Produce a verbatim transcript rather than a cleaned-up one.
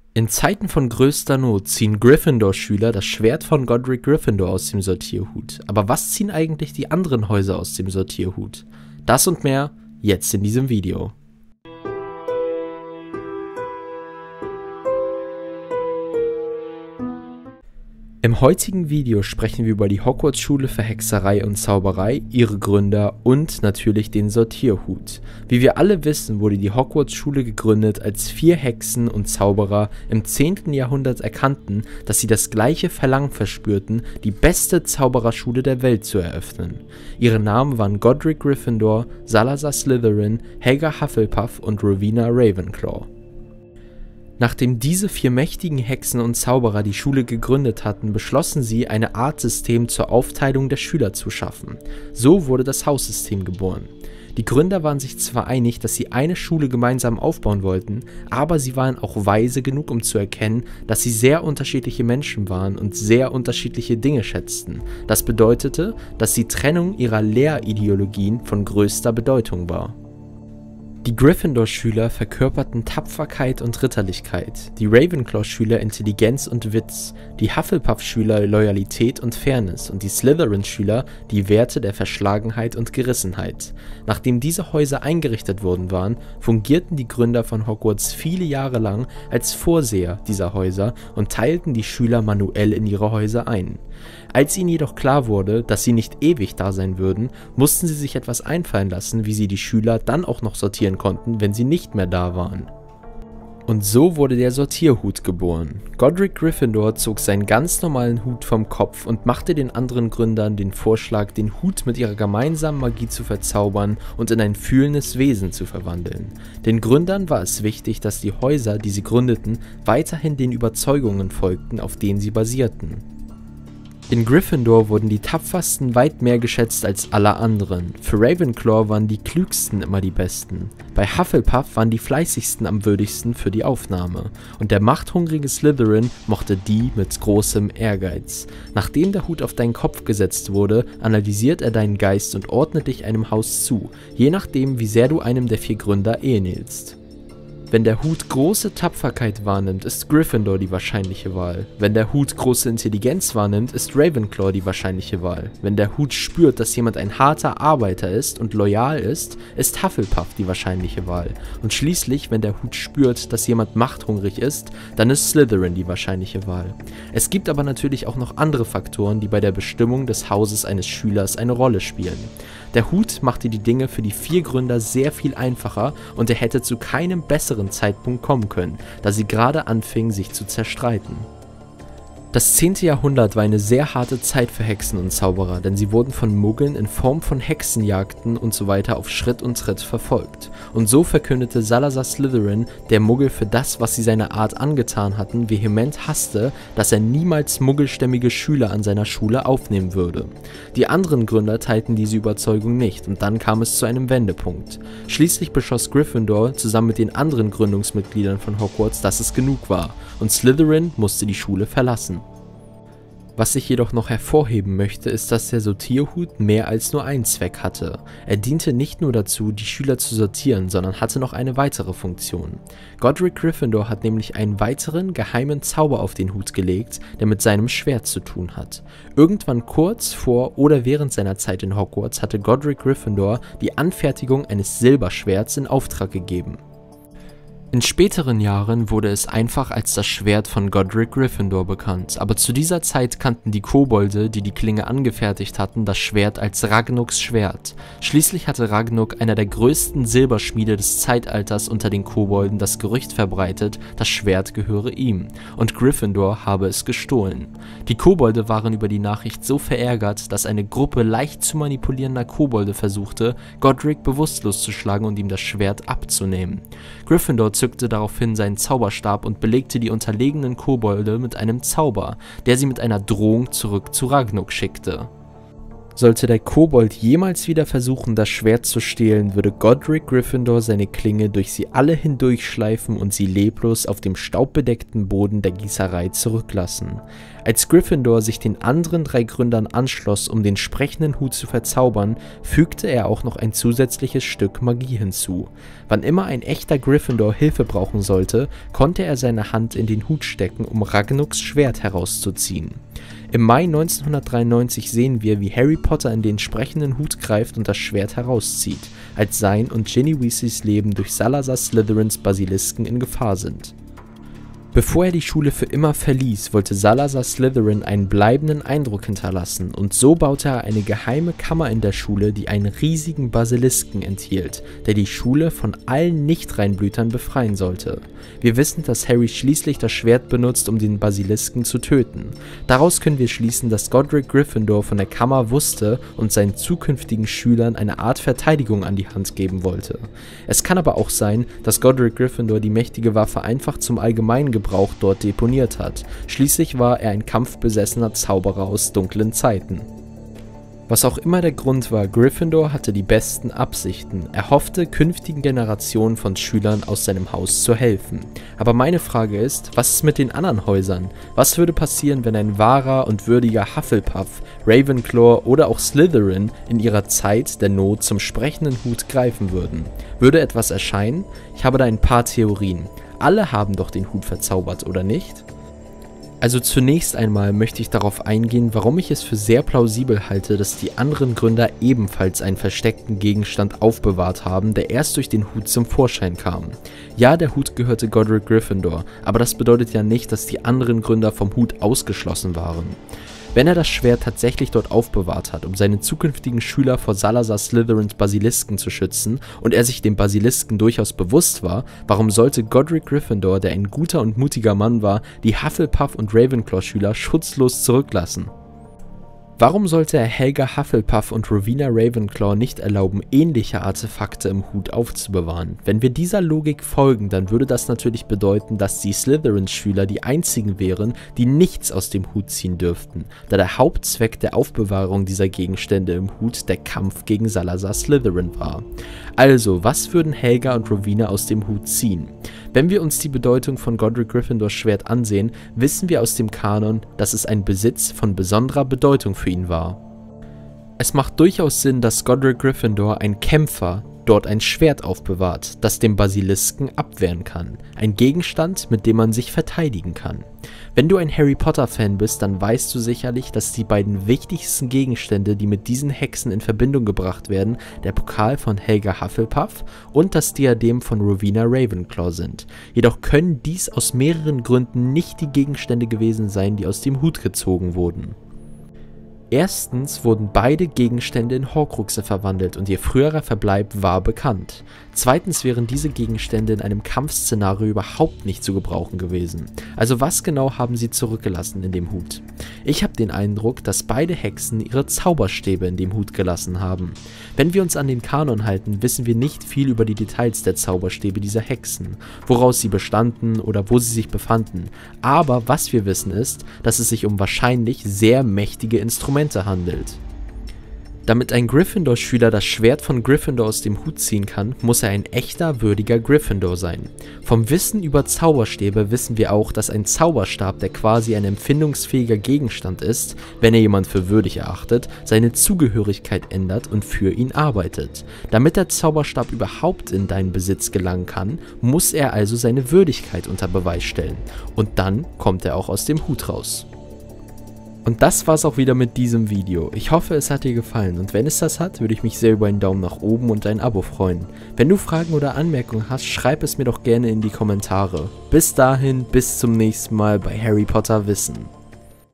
In Zeiten von größter Not ziehen Gryffindor-Schüler das Schwert von Godric Gryffindor aus dem Sortierhut. Aber was ziehen eigentlich die anderen Häuser aus dem Sortierhut? Das und mehr jetzt in diesem Video. Im heutigen Video sprechen wir über die Hogwarts-Schule für Hexerei und Zauberei, ihre Gründer und natürlich den Sortierhut. Wie wir alle wissen, wurde die Hogwarts-Schule gegründet, als vier Hexen und Zauberer im zehnten Jahrhundert erkannten, dass sie das gleiche Verlangen verspürten, die beste Zaubererschule der Welt zu eröffnen. Ihre Namen waren Godric Gryffindor, Salazar Slytherin, Helga Hufflepuff und Rowena Ravenclaw. Nachdem diese vier mächtigen Hexen und Zauberer die Schule gegründet hatten, beschlossen sie, eine Art System zur Aufteilung der Schüler zu schaffen. So wurde das Haussystem geboren. Die Gründer waren sich zwar einig, dass sie eine Schule gemeinsam aufbauen wollten, aber sie waren auch weise genug, um zu erkennen, dass sie sehr unterschiedliche Menschen waren und sehr unterschiedliche Dinge schätzten. Das bedeutete, dass die Trennung ihrer Lehrideologien von größter Bedeutung war. Die Gryffindor-Schüler verkörperten Tapferkeit und Ritterlichkeit, die Ravenclaw-Schüler Intelligenz und Witz, die Hufflepuff-Schüler Loyalität und Fairness und die Slytherin-Schüler die Werte der Verschlagenheit und Gerissenheit. Nachdem diese Häuser eingerichtet worden waren, fungierten die Gründer von Hogwarts viele Jahre lang als Vorseher dieser Häuser und teilten die Schüler manuell in ihre Häuser ein. Als ihnen jedoch klar wurde, dass sie nicht ewig da sein würden, mussten sie sich etwas einfallen lassen, wie sie die Schüler dann auch noch sortieren konnten, wenn sie nicht mehr da waren. Und so wurde der Sortierhut geboren. Godric Gryffindor zog seinen ganz normalen Hut vom Kopf und machte den anderen Gründern den Vorschlag, den Hut mit ihrer gemeinsamen Magie zu verzaubern und in ein fühlendes Wesen zu verwandeln. Den Gründern war es wichtig, dass die Häuser, die sie gründeten, weiterhin den Überzeugungen folgten, auf denen sie basierten. In Gryffindor wurden die Tapfersten weit mehr geschätzt als alle anderen. Für Ravenclaw waren die Klügsten immer die Besten. Bei Hufflepuff waren die Fleißigsten am würdigsten für die Aufnahme. Und der machthungrige Slytherin mochte die mit großem Ehrgeiz. Nachdem der Hut auf deinen Kopf gesetzt wurde, analysiert er deinen Geist und ordnet dich einem Haus zu, je nachdem, wie sehr du einem der vier Gründer ähnelst. Wenn der Hut große Tapferkeit wahrnimmt, ist Gryffindor die wahrscheinliche Wahl. Wenn der Hut große Intelligenz wahrnimmt, ist Ravenclaw die wahrscheinliche Wahl. Wenn der Hut spürt, dass jemand ein harter Arbeiter ist und loyal ist, ist Hufflepuff die wahrscheinliche Wahl. Und schließlich, wenn der Hut spürt, dass jemand machthungrig ist, dann ist Slytherin die wahrscheinliche Wahl. Es gibt aber natürlich auch noch andere Faktoren, die bei der Bestimmung des Hauses eines Schülers eine Rolle spielen. Der Hut machte die Dinge für die vier Gründer sehr viel einfacher und er hätte zu keinem besseren Zeitpunkt kommen können, da sie gerade anfingen, sich zu zerstreiten. Das zehnte Jahrhundert war eine sehr harte Zeit für Hexen und Zauberer, denn sie wurden von Muggeln in Form von Hexenjagden und so weiter auf Schritt und Tritt verfolgt. Und so verkündete Salazar Slytherin, der Muggel für das, was sie seiner Art angetan hatten, vehement hasste, dass er niemals muggelstämmige Schüler an seiner Schule aufnehmen würde. Die anderen Gründer teilten diese Überzeugung nicht und dann kam es zu einem Wendepunkt. Schließlich beschloss Gryffindor zusammen mit den anderen Gründungsmitgliedern von Hogwarts, dass es genug war und Slytherin musste die Schule verlassen. Was ich jedoch noch hervorheben möchte, ist, dass der Sortierhut mehr als nur einen Zweck hatte. Er diente nicht nur dazu, die Schüler zu sortieren, sondern hatte noch eine weitere Funktion. Godric Gryffindor hat nämlich einen weiteren, geheimen Zauber auf den Hut gelegt, der mit seinem Schwert zu tun hat. Irgendwann kurz vor oder während seiner Zeit in Hogwarts hatte Godric Gryffindor die Anfertigung eines Silberschwerts in Auftrag gegeben. In späteren Jahren wurde es einfach als das Schwert von Godric Gryffindor bekannt, aber zu dieser Zeit kannten die Kobolde, die die Klinge angefertigt hatten, das Schwert als Ragnuks Schwert. Schließlich hatte Ragnuk, einer der größten Silberschmiede des Zeitalters unter den Kobolden, das Gerücht verbreitet, das Schwert gehöre ihm und Gryffindor habe es gestohlen. Die Kobolde waren über die Nachricht so verärgert, dass eine Gruppe leicht zu manipulierender Kobolde versuchte, Godric bewusstlos zu schlagen und ihm das Schwert abzunehmen. Gryffindor zückte daraufhin seinen Zauberstab und belegte die unterlegenen Kobolde mit einem Zauber, der sie mit einer Drohung zurück zu Ragnuk schickte. Sollte der Kobold jemals wieder versuchen, das Schwert zu stehlen, würde Godric Gryffindor seine Klinge durch sie alle hindurchschleifen und sie leblos auf dem staubbedeckten Boden der Gießerei zurücklassen. Als Gryffindor sich den anderen drei Gründern anschloss, um den sprechenden Hut zu verzaubern, fügte er auch noch ein zusätzliches Stück Magie hinzu. Wann immer ein echter Gryffindor Hilfe brauchen sollte, konnte er seine Hand in den Hut stecken, um Ragnuks Schwert herauszuziehen. Im Mai neunzehnhundertdreiundneunzig sehen wir, wie Harry Potter in den sprechenden Hut greift und das Schwert herauszieht, als sein und Ginny Weasleys Leben durch Salazar Slytherins Basilisken in Gefahr sind. Bevor er die Schule für immer verließ, wollte Salazar Slytherin einen bleibenden Eindruck hinterlassen und so baute er eine geheime Kammer in der Schule, die einen riesigen Basilisken enthielt, der die Schule von allen Nicht-Reinblütern befreien sollte. Wir wissen, dass Harry schließlich das Schwert benutzt, um den Basilisken zu töten. Daraus können wir schließen, dass Godric Gryffindor von der Kammer wusste und seinen zukünftigen Schülern eine Art Verteidigung an die Hand geben wollte. Es kann aber auch sein, dass Godric Gryffindor die mächtige Waffe einfach zum allgemeinen Gebrauch dort deponiert hat. Schließlich war er ein kampfbesessener Zauberer aus dunklen Zeiten. Was auch immer der Grund war, Gryffindor hatte die besten Absichten. Er hoffte, künftigen Generationen von Schülern aus seinem Haus zu helfen. Aber meine Frage ist, was ist mit den anderen Häusern? Was würde passieren, wenn ein wahrer und würdiger Hufflepuff, Ravenclaw oder auch Slytherin in ihrer Zeit der Not zum sprechenden Hut greifen würden? Würde etwas erscheinen? Ich habe da ein paar Theorien. Alle haben doch den Hut verzaubert, oder nicht? Also zunächst einmal möchte ich darauf eingehen, warum ich es für sehr plausibel halte, dass die anderen Gründer ebenfalls einen versteckten Gegenstand aufbewahrt haben, der erst durch den Hut zum Vorschein kam. Ja, der Hut gehörte Godric Gryffindor, aber das bedeutet ja nicht, dass die anderen Gründer vom Hut ausgeschlossen waren. Wenn er das Schwert tatsächlich dort aufbewahrt hat, um seine zukünftigen Schüler vor Salazar Slytherins Basilisken zu schützen und er sich dem Basilisken durchaus bewusst war, warum sollte Godric Gryffindor, der ein guter und mutiger Mann war, die Hufflepuff- und Ravenclaw-Schüler schutzlos zurücklassen? Warum sollte er Helga Hufflepuff und Rowena Ravenclaw nicht erlauben, ähnliche Artefakte im Hut aufzubewahren? Wenn wir dieser Logik folgen, dann würde das natürlich bedeuten, dass die Slytherins-Schüler die einzigen wären, die nichts aus dem Hut ziehen dürften, da der Hauptzweck der Aufbewahrung dieser Gegenstände im Hut der Kampf gegen Salazar Slytherin war. Also, was würden Helga und Rowena aus dem Hut ziehen? Wenn wir uns die Bedeutung von Godric Gryffindors Schwert ansehen, wissen wir aus dem Kanon, dass es ein Besitz von besonderer Bedeutung für ihn war. Es macht durchaus Sinn, dass Godric Gryffindor, ein Kämpfer, dort ein Schwert aufbewahrt, das den Basilisken abwehren kann. Ein Gegenstand, mit dem man sich verteidigen kann. Wenn du ein Harry Potter Fan bist, dann weißt du sicherlich, dass die beiden wichtigsten Gegenstände, die mit diesen Hexen in Verbindung gebracht werden, der Pokal von Helga Hufflepuff und das Diadem von Rowena Ravenclaw sind. Jedoch können dies aus mehreren Gründen nicht die Gegenstände gewesen sein, die aus dem Hut gezogen wurden. Erstens wurden beide Gegenstände in Horcruxe verwandelt und ihr früherer Verbleib war bekannt. Zweitens wären diese Gegenstände in einem Kampfszenario überhaupt nicht zu gebrauchen gewesen. Also was genau haben sie zurückgelassen in dem Hut? Ich habe den Eindruck, dass beide Hexen ihre Zauberstäbe in dem Hut gelassen haben. Wenn wir uns an den Kanon halten, wissen wir nicht viel über die Details der Zauberstäbe dieser Hexen, woraus sie bestanden oder wo sie sich befanden. Aber was wir wissen ist, dass es sich um wahrscheinlich sehr mächtige Instrumente handelt. Damit ein Gryffindor-Schüler das Schwert von Gryffindor aus dem Hut ziehen kann, muss er ein echter, würdiger Gryffindor sein. Vom Wissen über Zauberstäbe wissen wir auch, dass ein Zauberstab, der quasi ein empfindungsfähiger Gegenstand ist, wenn er jemand für würdig erachtet, seine Zugehörigkeit ändert und für ihn arbeitet. Damit der Zauberstab überhaupt in deinen Besitz gelangen kann, muss er also seine Würdigkeit unter Beweis stellen. Und dann kommt er auch aus dem Hut raus. Und das war's auch wieder mit diesem Video. Ich hoffe, es hat dir gefallen und wenn es das hat, würde ich mich sehr über einen Daumen nach oben und ein Abo freuen. Wenn du Fragen oder Anmerkungen hast, schreib es mir doch gerne in die Kommentare. Bis dahin, bis zum nächsten Mal bei Harry Potter Wissen.